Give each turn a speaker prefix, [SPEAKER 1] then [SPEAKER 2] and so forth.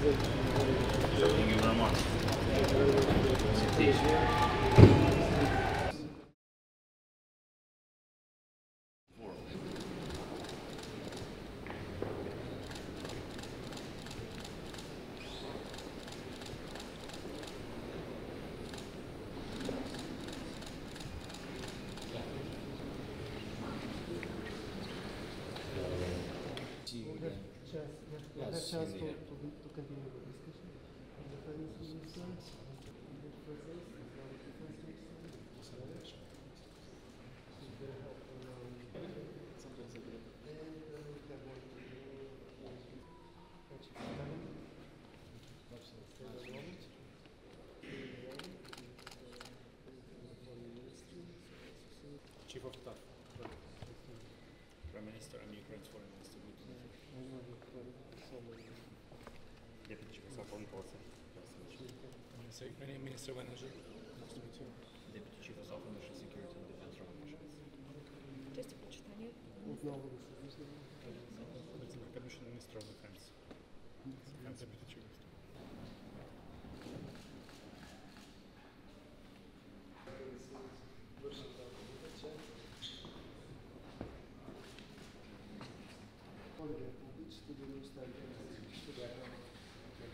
[SPEAKER 1] Thank you very much.
[SPEAKER 2] Час to continue the discussion. The finance minister, the president,
[SPEAKER 3] Chief of Staff. Prime Minister and Ukraine's Foreign Minister. Deputy Chief of Staff Foreign Policy. Minister of Energy. Deputy Chief of Staff for National Security and Defense Roman Missions.
[SPEAKER 4] Часть прочитания.
[SPEAKER 2] Commission
[SPEAKER 3] Minister of Defense.